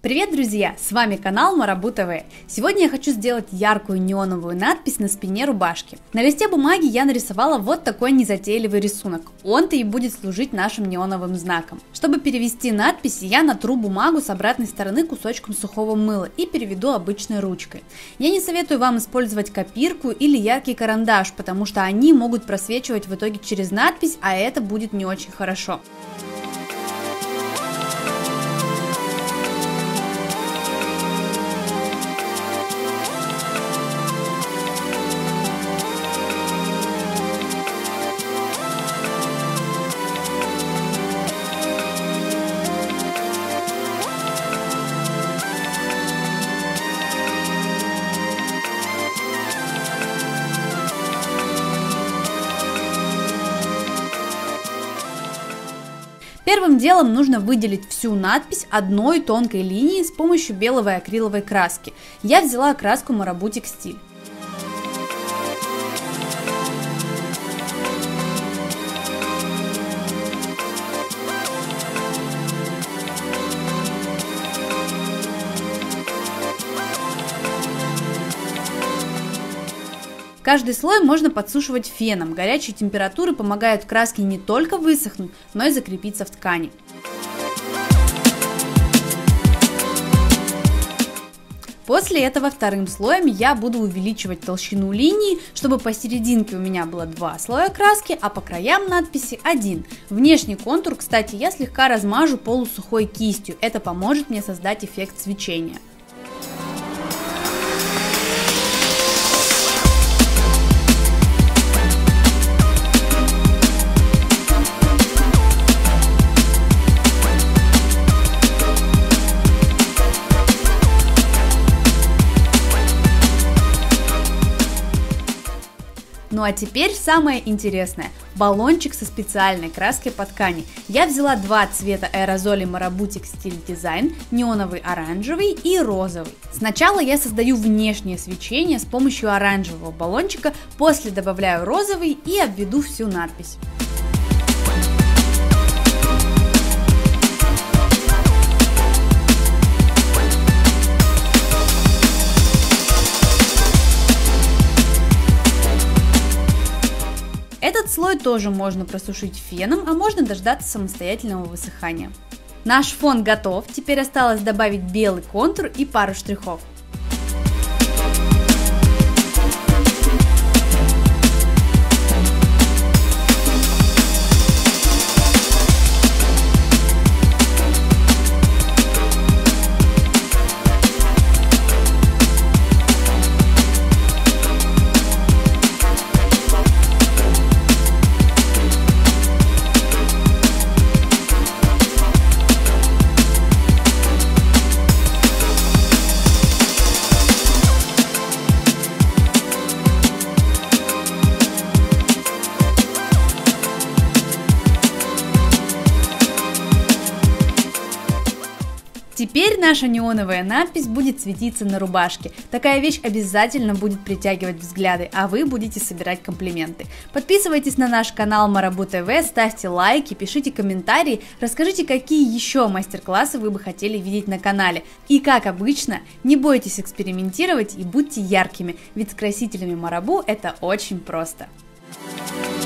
Привет, друзья! С вами канал Марабу ТВ. Сегодня я хочу сделать яркую неоновую надпись на спине рубашки. На листе бумаги я нарисовала вот такой незатейливый рисунок. Он-то и будет служить нашим неоновым знаком. Чтобы перевести надпись, я натру бумагу с обратной стороны кусочком сухого мыла и переведу обычной ручкой. Я не советую вам использовать копирку или яркий карандаш, потому что они могут просвечивать в итоге через надпись, а это будет не очень хорошо. Первым делом нужно выделить всю надпись одной тонкой линией с помощью белой акриловой краски. Я взяла краску Марабу Текстиль. Каждый слой можно подсушивать феном. Горячие температуры помогают краске не только высохнуть, но и закрепиться в ткани. После этого вторым слоем я буду увеличивать толщину линии, чтобы посерединке у меня было 2 слоя краски, а по краям надписи 1. Внешний контур, кстати, я слегка размажу полусухой кистью. Это поможет мне создать эффект свечения. Ну а теперь самое интересное – баллончик со специальной краской по ткани. Я взяла 2 цвета аэрозолей Марабу Текстиль Дизайн, неоновый оранжевый и розовый. Сначала я создаю внешнее свечение с помощью оранжевого баллончика, после добавляю розовый и обведу всю надпись. Этот слой тоже можно просушить феном, а можно дождаться самостоятельного высыхания. Наш фон готов, теперь осталось добавить белый контур и пару штрихов. Теперь наша неоновая надпись будет светиться на рубашке. Такая вещь обязательно будет притягивать взгляды, а вы будете собирать комплименты. Подписывайтесь на наш канал Марабу ТВ, ставьте лайки, пишите комментарии, расскажите, какие еще мастер-классы вы бы хотели видеть на канале. И как обычно, не бойтесь экспериментировать и будьте яркими, ведь с красителями Марабу это очень просто.